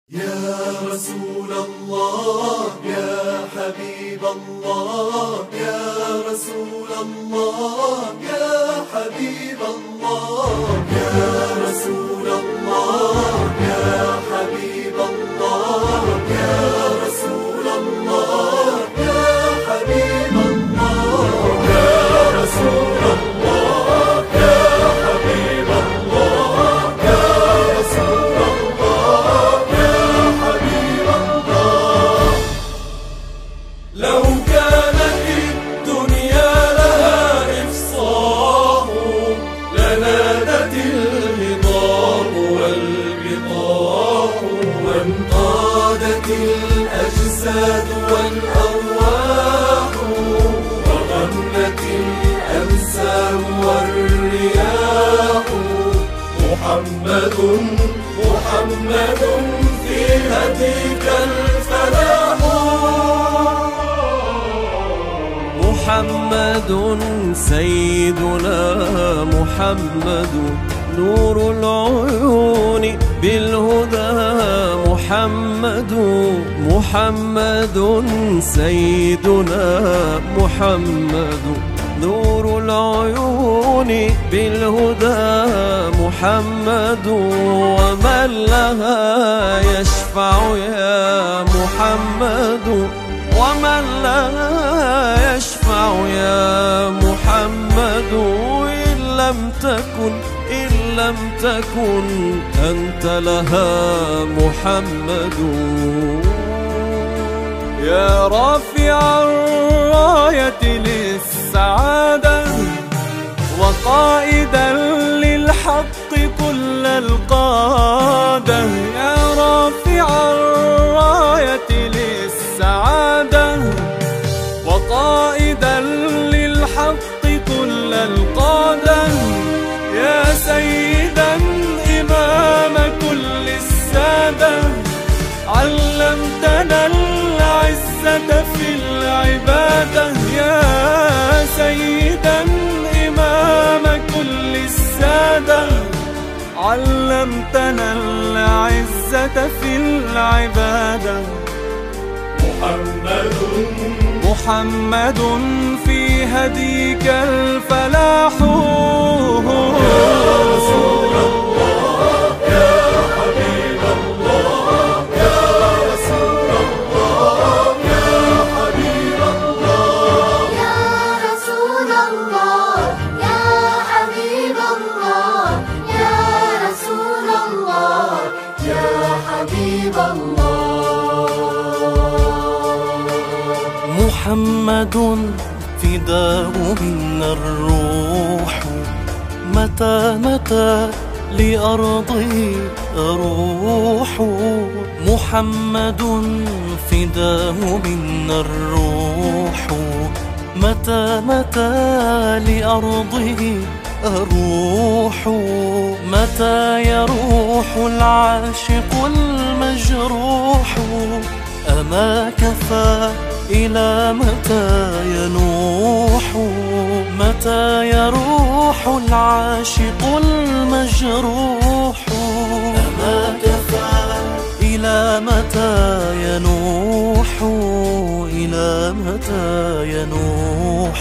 يا رسول الله يا حبيب الله يا رسول الله يا حبيب الله يا رسول الله يا حبيب الله يا رسول الله يا حبيب الله يا رسول الله يا حبيب الله يا رسول الله يا حبيب الله. لو كانت الدنيا لها إفصاح لنادت الهضاب والبطاح وانقادت الأجساد والأرواح وغنت الأمسام والرياح. محمد في هديك الفلاح. محمد سيدنا محمد نور العيون بالهدى. محمد سيدنا محمد نور العيون بالهدى. محمد ومن لها يشفع يا محمد ومن لها يشفع يا محمد. إن لم تكن أنت لها محمد. يا رافع الراية للسعادة وقائدا للحق كل القادة. يا رافع الراية للسعادة وقائدا للحق كل القادة. يا سيدا إمام كل السادة علمتنا العزة في العبادة. يا سيدا إمام كل السادة علمتنا العزة في العبادة. محمد في هديك الفلاح. يا رسول الله يا حبيب الله يا رسول الله يا حبيب الله يا رسول الله يا حبيب الله يا رسول الله يا حبيب الله. محمد فداء منا الروح متى لأرضه أروح. محمد فداء منا الروح متى لأرضه أروح. متى يروح العاشق المجروح أما كفى إلى متى ينوح. متى يروح العاشق المجروح أما كفى إلى متى ينوح. إلى متى ينوح.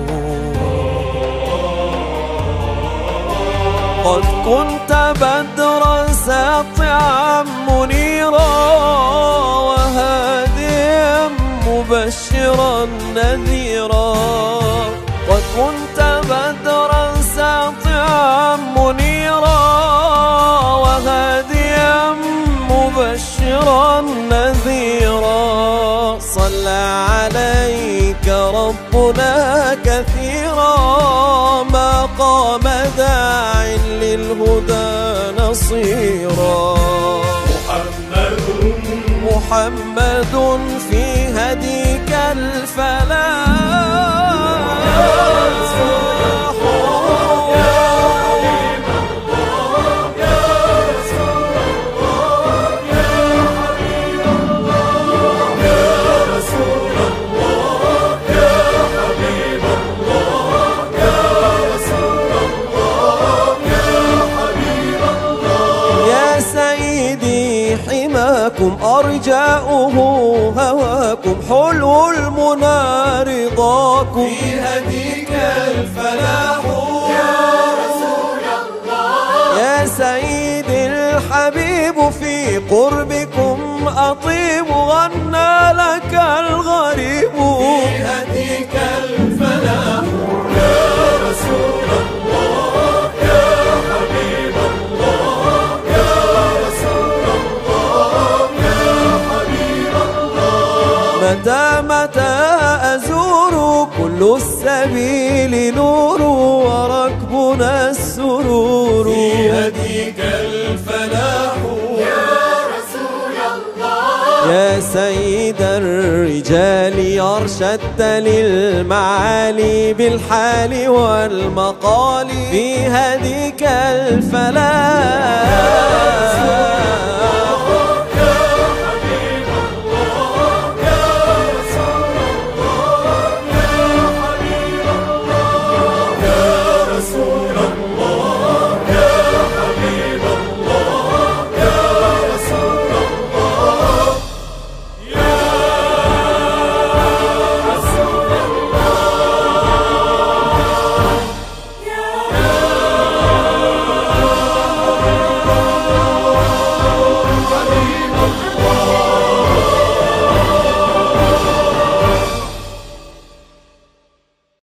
قد كنت بدرا ساطعا منيرا وهاديا مبشرا نذيرا. قد كنت بدرا ساطعا منيرا وهاديا مبشرا نذيرا. صلى عليك ربنا كثيرا ما قام داع للهدى نصيرا. محمد في هديك الفلاح. يا رسول الله يا حبيب الله يا رسول الله يا حبيب الله يا رسول الله يا حبيب الله يا رسول الله يا حبيب الله. يا سيدي حماك هواكم أرجاؤه هواكم حلو المنى رضاكم في هديك الفلاح يا رسول الله يا سيدي الحبيب في قربكم أطيب غنى لك الغريب في هديك الفلاح يا رسول الله يا حبيب الله يا رسول الله يا حبيب الله متى أزور كل السبيل نور وركبنا السرور في هديك الفلاح يا رسول الله يا سيد الرجال أرشدت للمعالي بالحال والمقال في هديك الفلاح